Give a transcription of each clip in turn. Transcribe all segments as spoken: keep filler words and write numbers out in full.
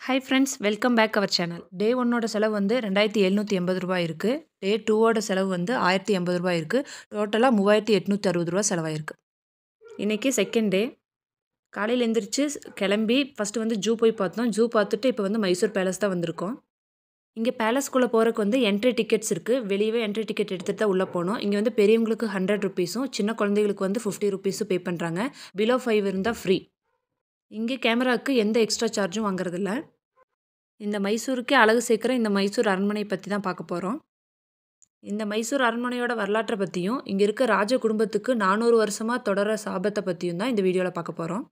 Hi friends, welcome back our channel. Day ஒன்னோட செலவு வந்து ரெண்டாயிரத்தி எழுநூற்றி எண்பது ரூபாய் இருக்குது. டே டூவோட செலவு வந்து ஆயிரத்தி எண்பது ரூபாய் இருக்குது. டோட்டலாக மூவாயிரத்தி எட்நூற்றி அறுபது ரூபா செலவாயிருக்கு. இன்றைக்கி செகண்ட் டே. காலையில் எழுந்திரிச்சு கிளம்பி ஃபஸ்ட்டு வந்து ஜூ போய் பார்த்தோம். ஜூ பார்த்துட்டு இப்போ வந்து மைசூர் பேலஸ் தான் வந்திருக்கோம். இங்கே பேலஸ்குள்ளே போகிறதுக்கு வந்து என்ட்ரி டிக்கெட்ஸ் இருக்குது. வெளியவே என்ட்ரி டிக்கெட் எடுத்துகிட்டு தான் உள்ளே போகணும். இங்கே வந்து பெரியவங்களுக்கு ஹண்ட்ரட் ருபீஸும் சின்ன குழந்தைகளுக்கு வந்து ஃபிஃப்டி ருபீஸும் பே பண்ணுறாங்க. பிலோ ஃபைவ் இருந்தால் ஃப்ரீ. இங்கே கேமராவுக்கு எந்த எக்ஸ்ட்ரா சார்ஜும் வாங்குறதில்ல. இந்த மைசூருக்கே அழகு சேர்க்குற இந்த மைசூர் அரண்மனை பற்றி தான் பார்க்க போகிறோம். இந்த மைசூர் அரண்மனையோட வரலாற்றை பற்றியும் இங்கே இருக்க ராஜ குடும்பத்துக்கு நானூறு வருஷமாக தொடர சாபத்தை பற்றியும் தான் இந்த வீடியோவில் பார்க்க போகிறோம்.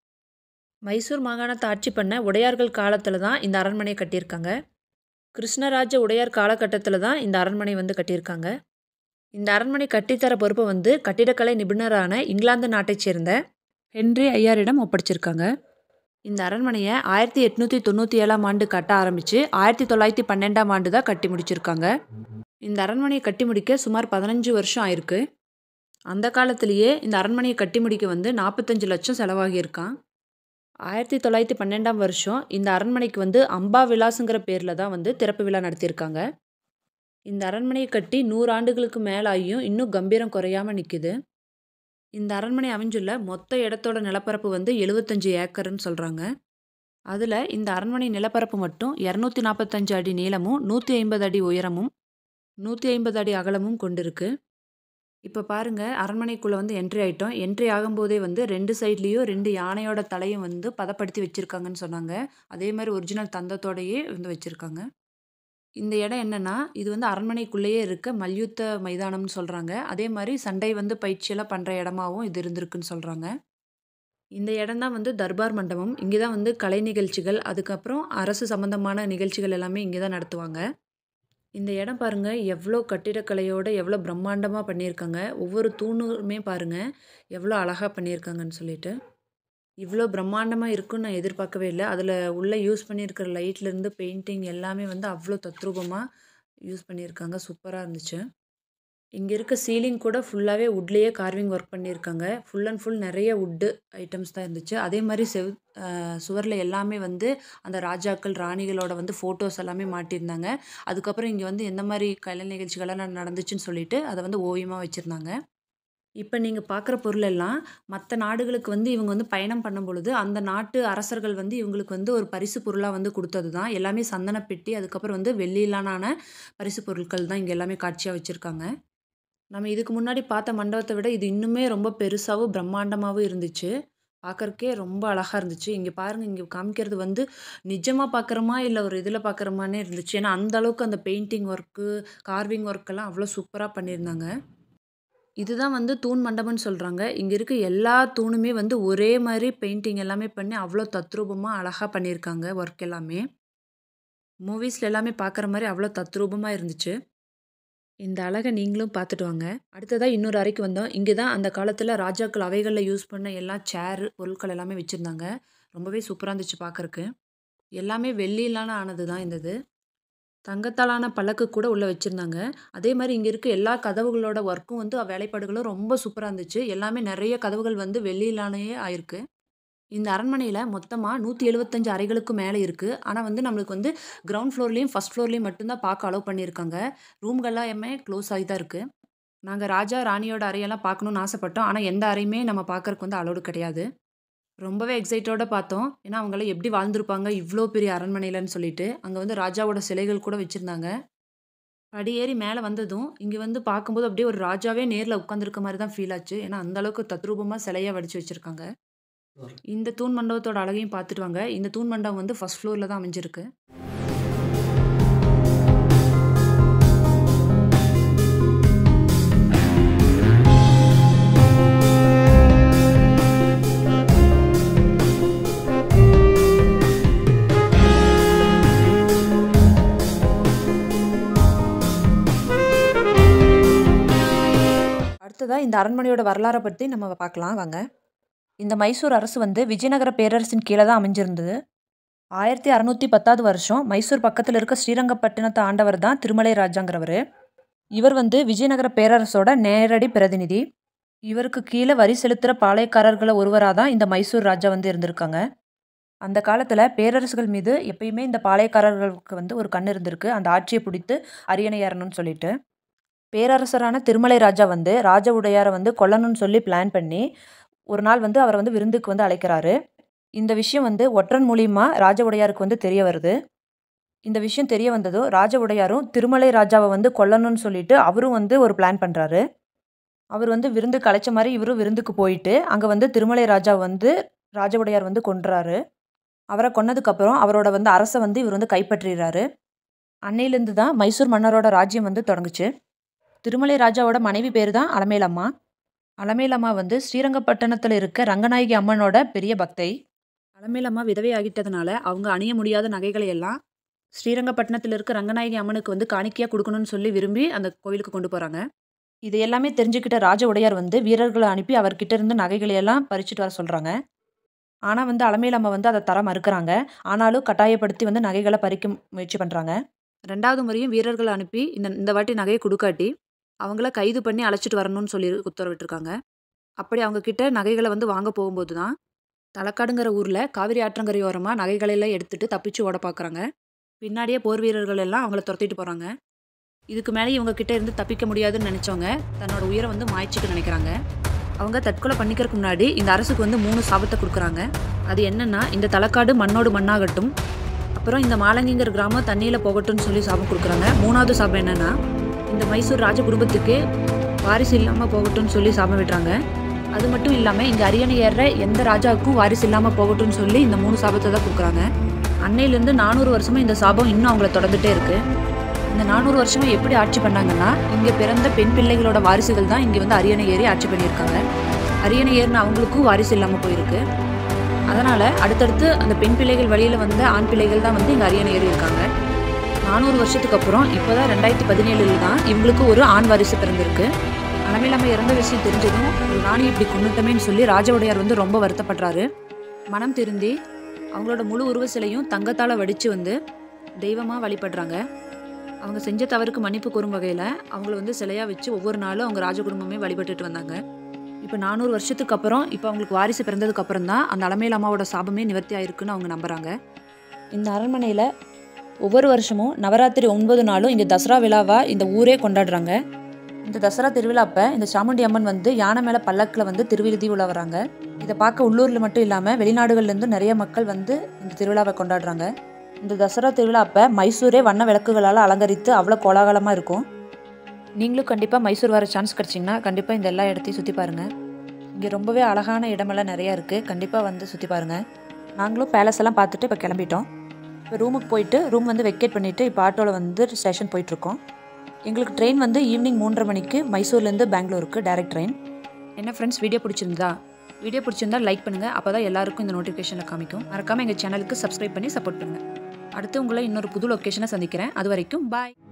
மைசூர் மாகாணத்தை ஆட்சி பண்ண உடையார்கள் காலத்தில் தான் இந்த அரண்மனையை கட்டியிருக்காங்க. கிருஷ்ணராஜ உடையார் காலகட்டத்தில் தான் இந்த அரண்மனை வந்து கட்டியிருக்காங்க. இந்த அரண்மனை கட்டித்தர பொறுப்பை வந்து கட்டிடக்கலை நிபுணரான இங்கிலாந்து நாட்டைச் சேர்ந்த ஹென்றி ஐயாரிடம் ஒப்படைச்சிருக்காங்க. இந்த அரண்மனையை ஆயிரத்தி எட்நூற்றி தொண்ணூற்றி ஏழாம் ஆண்டு கட்ட ஆரம்பித்து ஆயிரத்தி தொள்ளாயிரத்தி பன்னெண்டாம் ஆண்டு தான் கட்டி முடிச்சிருக்காங்க. இந்த அரண்மனையை கட்டி முடிக்க சுமார் பதினஞ்சு வருஷம் ஆயிருக்கு. அந்த காலத்திலேயே இந்த அரண்மனையை கட்டி முடிக்க வந்து நாற்பத்தஞ்சு லட்சம் செலவாகியிருக்கான். ஆயிரத்தி தொள்ளாயிரத்தி பன்னெண்டாம் வருஷம் இந்த அரண்மனைக்கு வந்து அம்பா விலாஸுங்கிற பேரில் தான் வந்து திறப்பு விழா நடத்தியிருக்காங்க. இந்த அரண்மனையை கட்டி நூறு ஆண்டுகளுக்கு மேலாகியும் இன்னும் கம்பீரம் குறையாமல் நிற்குது. இந்த அரண்மனை அமைஞ்சுள்ள மொத்த இடத்தோட நிலப்பரப்பு வந்து எழுபத்தஞ்சு ஏக்கர்னு சொல்கிறாங்க. அதில் இந்த அரண்மனை நிலப்பரப்பு மட்டும் இரநூத்தி நாற்பத்தஞ்சு அடி நீளமும் நூற்றி ஐம்பது அடி உயரமும் நூற்றி ஐம்பது அடி அகலமும் கொண்டிருக்கு. இப்போ பாருங்கள், அரண்மனைக்குள்ளே வந்து என்ட்ரி ஆகிட்டோம். என்ட்ரி ஆகும்போதே வந்து ரெண்டு சைட்லேயும் ரெண்டு யானையோட தலையும் வந்து பதப்படுத்தி வச்சுருக்காங்கன்னு சொன்னாங்க. அதே மாதிரி ஒரிஜினல் தந்தத்தோடையே வந்து வச்சுருக்காங்க. இந்த இடம் என்னென்னா, இது வந்து அரண்மனைக்குள்ளேயே இருக்க மல்யுத்த மைதானம்னு சொல்கிறாங்க. அதே மாதிரி சண்டை வந்து பயிற்சியெல்லாம் பண்ணுற இடமாவும் இது இருந்திருக்குன்னு சொல்கிறாங்க. இந்த இடம் தான் வந்து தர்பார் மண்டபம். இங்கே தான் வந்து கலை நிகழ்ச்சிகள், அதுக்கப்புறம் அரசு சம்மந்தமான நிகழ்ச்சிகள் எல்லாமே இங்கே தான் நடத்துவாங்க. இந்த இடம் பாருங்கள், எவ்வளோ கட்டிடக்கலையோடு எவ்வளோ பிரம்மாண்டமாக பண்ணியிருக்காங்க. ஒவ்வொரு தூணுமே பாருங்கள் எவ்வளோ அழகாக பண்ணியிருக்காங்கன்னு சொல்லிட்டு. இவ்வளோ பிரம்மாண்டமாக இருக்குன்னு நான் எதிர்பார்க்கவே இல்லை. அதில் உள்ளே யூஸ் பண்ணியிருக்கிற லைட்லேருந்து பெயிண்டிங் எல்லாமே வந்து அவ்வளோ தத்ரூபமாக யூஸ் பண்ணியிருக்காங்க. சூப்பராக இருந்துச்சு. இங்கே இருக்க சீலிங் கூட ஃபுல்லாகவே வுட்லேயே கார்விங் ஒர்க் பண்ணியிருக்காங்க. ஃபுல் அண்ட் ஃபுல் நிறைய வுட்டு ஐட்டம்ஸ் தான் இருந்துச்சு. அதே மாதிரி செவ் சுவரில் எல்லாமே வந்து அந்த ராஜாக்கள் ராணிகளோட வந்து ஃபோட்டோஸ் எல்லாமே மாட்டியிருந்தாங்க. அதுக்கப்புறம் இங்கே வந்து எந்த மாதிரி கலை நிகழ்ச்சிகள்லாம் நடந்துச்சுன்னு சொல்லிட்டு அதை வந்து ஓவியமாக வச்சுருந்தாங்க. இப்போ நீங்கள் பார்க்குற பொருள் எல்லாம் மற்ற நாடுகளுக்கு வந்து இவங்க வந்து பயணம் பண்ணும் பொழுது அந்த நாட்டு அரசர்கள் வந்து இவங்களுக்கு வந்து ஒரு பரிசு பொருளாக வந்து கொடுத்தது தான். எல்லாமே சந்தனப்பெட்டி, அதுக்கப்புறம் வந்து வெள்ளியிலான பரிசு பொருட்கள் தான் இங்கே எல்லாமே காட்சியாக வச்சுருக்காங்க. நம்ம இதுக்கு முன்னாடி பார்த்த மண்டபத்தை விட இது இன்னுமே ரொம்ப பெருசாகவும் பிரம்மாண்டமாகவும் இருந்துச்சு. பார்க்குறக்கே ரொம்ப அழகாக இருந்துச்சு. இங்கே பாருங்கள், இங்கே காமிக்கிறது வந்து நிஜமாக பார்க்குறோமா இல்லை ஒரு இதில் பார்க்குறோமானே இருந்துச்சு. ஏன்னா அந்த அளவுக்கு அந்த பெயிண்டிங் ஒர்க்கு, கார்விங் ஒர்க்கெல்லாம் அவ்வளோ சூப்பராக பண்ணியிருந்தாங்க. இதுதான் வந்து தூண் மண்டபம்னு சொல்கிறாங்க. இங்கே இருக்க எல்லா தூணுமே வந்து ஒரே மாதிரி பெயிண்டிங் எல்லாமே பண்ணி அவ்வளோ தத்ரூபமாக அழகாக பண்ணியிருக்காங்க. ஒர்க் எல்லாமே மூவிஸில் எல்லாமே பார்க்குற மாதிரி அவ்வளோ தத்ரூபமாக இருந்துச்சு. இந்த அழகை நீங்களும் பார்த்துட்டு வாங்க. அடுத்ததாக இன்னொரு அறைக்கு வந்தோம். இங்கே தான் அந்த காலத்தில் ராஜாக்கள் அவைகளில் யூஸ் பண்ண எல்லா சேர் பொருட்கள் எல்லாமே வச்சுருந்தாங்க. ரொம்பவே சூப்பராக இருந்துச்சு பார்க்குறக்கு. எல்லாமே வெள்ளியிலான ஆனது தான் இருந்தது. தங்கத்தாலான பல்லக்கு கூட உள்ளே வச்சுருந்தாங்க. அதே மாதிரி இங்கே இருக்க எல்லா கதவுகளோட ஒர்க்கும் வந்து வேலைப்பாடுகளும் ரொம்ப சூப்பராக இருந்துச்சு. எல்லாமே நிறைய கதவுகள் வந்து வெள்ளியிலானையே ஆயிருக்கு. இந்த அரண்மனையில் மொத்தமாக நூற்றி எழுபத்தஞ்சு அறைகளுக்கு மேலே இருக்குது. ஆனால் வந்து நம்மளுக்கு வந்து கிரவுண்ட் ஃப்ளோர்லேயும் ஃபஸ்ட் ஃப்ளோர்லேயும் மட்டும்தான் பார்க்க அலோவ் பண்ணியிருக்காங்க. ரூம்கள்லாமே க்ளோஸ் ஆகி தான் இருக்குது. நாங்கள் ராஜா ராணியோட அறையெல்லாம் பார்க்கணுன்னு ஆசைப்பட்டோம். ஆனால் எந்த அறையுமே நம்ம பார்க்குறக்கு வந்து அலோடு கிடையாது. ரொம்பவே எக்ஸைட்டோட பார்த்தோம். ஏன்னா அவங்களாம் எப்படி வாழ்ந்துருப்பாங்க இவ்வளோ பெரிய அரண்மனையிலன்னு சொல்லிட்டு. அங்கே வந்து ராஜாவோட சிலைகள் கூட வச்சுருந்தாங்க. படியேறி மேலே வந்ததும் இங்கே வந்து பார்க்கும்போது அப்படியே ஒரு ராஜாவே நேரில் உட்காந்துருக்க மாதிரி தான் ஃபீல் ஆச்சு. ஏன்னா அந்தளவுக்கு தத்ரூபமாக சிலையாக வடித்து வச்சுருக்காங்க. இந்த தூண் மண்டபத்தோட அழகையும் பார்த்துட்டு வாங்க. இந்த தூண் மண்டபம் வந்து ஃபஸ்ட் ஃப்ளோரில் தான் அமைஞ்சிருக்கு. அடுத்ததாக இந்த அரண்மனையோட வரலாறை பற்றி நம்ம பார்க்கலாம் வாங்க. இந்த மைசூர் அரசு வந்து விஜயநகர பேரரசின் கீழே தான் அமைஞ்சிருந்தது. ஆயிரத்தி அறநூற்றி பத்தாவது வருஷம் மைசூர் பக்கத்தில் இருக்க ஸ்ரீரங்கப்பட்டினத்தை ஆண்டவர் தான் திருமலை ராஜாங்கிறவர். இவர் வந்து விஜயநகர பேரரசோட நேரடி பிரதிநிதி. இவருக்கு கீழே வரி செலுத்துகிற பாளையக்காரர்களை ஒருவராக தான் இந்த மைசூர் ராஜா வந்து இருந்திருக்காங்க. அந்த காலத்தில் பேரரசுகள் மீது எப்பயுமே இந்த பாளையக்காரர்களுக்கு வந்து ஒரு கண் இருந்திருக்கு, அந்த ஆட்சியை பிடித்து அரியணை ஏறணும்னு சொல்லிட்டு. பேரரசரான திருமலை ராஜா வந்து ராஜ உடையாரை வந்து கொல்லணும்னு சொல்லி பிளான் பண்ணி ஒரு நாள் வந்து அவரை வந்து விருந்துக்கு வந்து அழைக்கிறாரு. இந்த விஷயம் வந்து ஒற்றன் மூலியமா ராஜ உடையாருக்கு வந்து தெரிய வருது. இந்த விஷயம் தெரிய வந்ததும் ராஜ உடையாரும் திருமலை ராஜாவை வந்து கொல்லணும்னு சொல்லிட்டு அவரும் வந்து ஒரு பிளான் பண்ணுறாரு. அவர் வந்து விருந்துக்கு அழைச்ச மாதிரி இவரும் விருந்துக்கு போயிட்டு அங்கே வந்து திருமலை ராஜா வந்து ராஜ உடையார் வந்து கொன்றாரு. அவரை கொன்னதுக்கப்புறம் அவரோட வந்து அரசை வந்து இவர் வந்து கைப்பற்றிடுறாரு. அன்னையிலேருந்து தான் மைசூர் மன்னரோட ராஜ்யம் வந்து தொடங்குச்சு. திருமலை ராஜாவோட மனைவி பேர் தான் அலமேலம்மா. அலமேலம்மா வந்து ஸ்ரீரங்கப்பட்டணத்தில் இருக்க ரங்கநாயகி அம்மனோட பெரிய பக்தை. அலமேலம்மா விதவை ஆகிட்டதுனால அவங்க அணிய முடியாத நகைகளை எல்லாம் ஸ்ரீரங்கப்பட்டணத்தில் இருக்க ரங்கநாயகி அம்மனுக்கு வந்து காணிக்கையாக கொடுக்கணும்னு சொல்லி விரும்பி அந்த கோவிலுக்கு கொண்டு போகிறாங்க. இது எல்லாமே தெரிஞ்சுக்கிட்ட ராஜ உடையார் வந்து வீரர்களை அனுப்பி அவர்கிட்ட இருந்து நகைகளை எல்லாம் பறிச்சுட்டு வர சொல்கிறாங்க. ஆனால் வந்து அலமேலம்மா வந்து அதை தர மறுக்கிறாங்க. ஆனாலும் கட்டாயப்படுத்தி வந்து நகைகளை பறிக்க முயற்சி பண்ணுறாங்க. ரெண்டாவது முறையும் வீரர்களை அனுப்பி இந்த இந்த வாட்டி நகையை கொடுக்காட்டி அவங்கள கைது பண்ணி அழைச்சிட்டு வரணும்னு சொல்லி உத்தரவிட்டிருக்காங்க. அப்படி அவங்க கிட்ட நகைகளை வந்து வாங்க போகும்போது தான் தலக்காடுங்கிற ஊரில் காவிரி ஆற்றங்கரையோரமாக நகைகளெல்லாம் எடுத்துகிட்டு தப்பிச்சு ஓட பார்க்குறாங்க. பின்னாடியே போர் வீரர்கள் எல்லாம் அவங்கள துரத்திட்டு போகிறாங்க. இதுக்கு மேலே இவங்க கிட்ட இருந்து தப்பிக்க முடியாதுன்னு நினச்சவங்க தன்னோட உயிரை வந்து மாய்ச்சிக்க நினைக்கிறாங்க. அவங்க தற்கொலை பண்ணிக்கிறதுக்கு முன்னாடி இந்த அரசுக்கு வந்து மூணு சாபத்தை கொடுக்குறாங்க. அது என்னென்னா, இந்த தலக்காடு மண்ணோடு மண்ணாகட்டும், அப்புறம் இந்த மாலங்கிங்கிற கிராமம் தண்ணியில் போகட்டும்னு சொல்லி சாபம் கொடுக்குறாங்க. மூணாவது சாபம் என்னென்னா, இந்த மைசூர் ராஜ குடும்பத்துக்கு வாரிசு இல்லாமல் போகட்டும்னு சொல்லி சாபம் விடுறாங்க. அது மட்டும் இல்லாமல் இங்கே அரியணை ஏறுற எந்த ராஜாவுக்கும் வாரிசு இல்லாமல் போகட்டும்னு சொல்லி இந்த மூணு சாபத்தை தான் கொடுக்குறாங்க. அன்னையிலேருந்து நானூறு வருஷமாக இந்த சாபம் இன்னும் அவங்கள தொடர்ந்துட்டே இருக்குது. இந்த நானூறு வருஷமாக எப்படி ஆட்சி பண்ணாங்கன்னா, இங்கே பிறந்த பெண் பிள்ளைகளோட வாரிசுகள் தான் இங்கே வந்து அரியணை ஏறி ஆட்சி பண்ணியிருக்காங்க. அரியணை ஏறின அவங்களுக்கும் வாரிசு இல்லாமல் போயிருக்கு. அதனால் அடுத்தடுத்து அந்த பெண் பிள்ளைகள் வழியில் வந்த ஆண் பிள்ளைகள் தான் வந்து இங்கே அரியணை ஏறி இருக்காங்க. நானூறு வருஷத்துக்கு அப்புறம் இப்போ தான் ரெண்டாயிரத்தி பதினேழில் தான் இவங்களுக்கு ஒரு ஆண் வாரிசு பிறந்திருக்கு. அலமேலம்மா இறந்த விஷயம் தெரிஞ்சதும் ஒரு ராணி இப்படி கொண்டுட்டமேன்னு சொல்லி ராஜ உடையார் வந்து ரொம்ப வருத்தப்படுறாரு. மனம் திருந்தி அவங்களோட முழு உருவ சிலையும் தங்கத்தால் வடித்து வந்து தெய்வமாக வழிபடுறாங்க. அவங்க செஞ்ச தவறுக்கு மன்னிப்பு கூறும் வகையில் அவங்கள வந்து சிலையாக வச்சு ஒவ்வொரு நாளும் அவங்க ராஜ குடும்பமே வழிபட்டுட்டு வந்தாங்க. இப்போ நானூறு வருஷத்துக்கு அப்புறம் இப்போ அவங்களுக்கு வாரிசு பிறந்ததுக்கு அப்புறம் தான் அந்த அலமேலம்மாவோட சாபமே நிவர்த்தி ஆயிருக்குன்னு அவங்க நம்புகிறாங்க. இந்த அரண்மனையில் ஒவ்வொரு வருஷமும் நவராத்திரி ஒன்பது நாளும் இந்த தசரா விழாவாக இந்த ஊரே கொண்டாடுறாங்க. இந்த தசரா திருவிழாப்போ இந்த சாமுண்டி அம்மன் வந்து யானை மேலே பல்லக்கில் வந்து திருவிழுதி உள்ள வராங்க. இதை பார்க்க உள்ளூரில் மட்டும் இல்லாமல் வெளிநாடுகள்லேருந்து நிறைய மக்கள் வந்து இந்த திருவிழாவை கொண்டாடுறாங்க. இந்த தசரா திருவிழாப்போ மைசூரே வண்ண விளக்குகளால் அலங்கரித்து அவ்வளோ கோலாகலமாக இருக்கும். நீங்களும் கண்டிப்பாக மைசூர் வர சான்ஸ் கிடச்சிங்கன்னா கண்டிப்பாக இந்த எல்லா இடத்தையும் சுற்றி பாருங்கள். இங்கே ரொம்பவே அழகான இடமெல்லாம் நிறையா இருக்குது. கண்டிப்பாக வந்து சுற்றி பாருங்கள். நாங்களும் பேலஸ் எல்லாம் பார்த்துட்டு இப்போ கிளம்பிட்டோம். இப்போ ரூமுக்கு போயிட்டு ரூம் வந்து வெக்கேட் பண்ணிவிட்டு இப்போ ஆட்டோவில் வந்து ஸ்டேஷன் போயிட்டுருக்கோம். எங்களுக்கு ட்ரெயின் வந்து ஈவினிங் மூன்றரை மணிக்கு மைசூர்லேருந்து பெங்களூருக்கு டைரக்ட் ட்ரெயின். என்ன ஃப்ரெண்ட்ஸ், வீடியோ பிடிச்சிருந்தா வீடியோ பிடிச்சிருந்தா லைக் பண்ணுங்கள். அப்போ தான் எல்லாருக்கும் இந்த நோட்டிஃபிகேஷனில் காமிக்கும். மறக்காமல் எங்கள் சேனலுக்கு சப்ஸ்கிரைப் பண்ணி சப்போர்ட் பண்ணுங்கள். அடுத்து உங்களை இன்னொரு புது லொக்கேஷனை சந்திக்கிறேன். அது வரைக்கும் பாய்.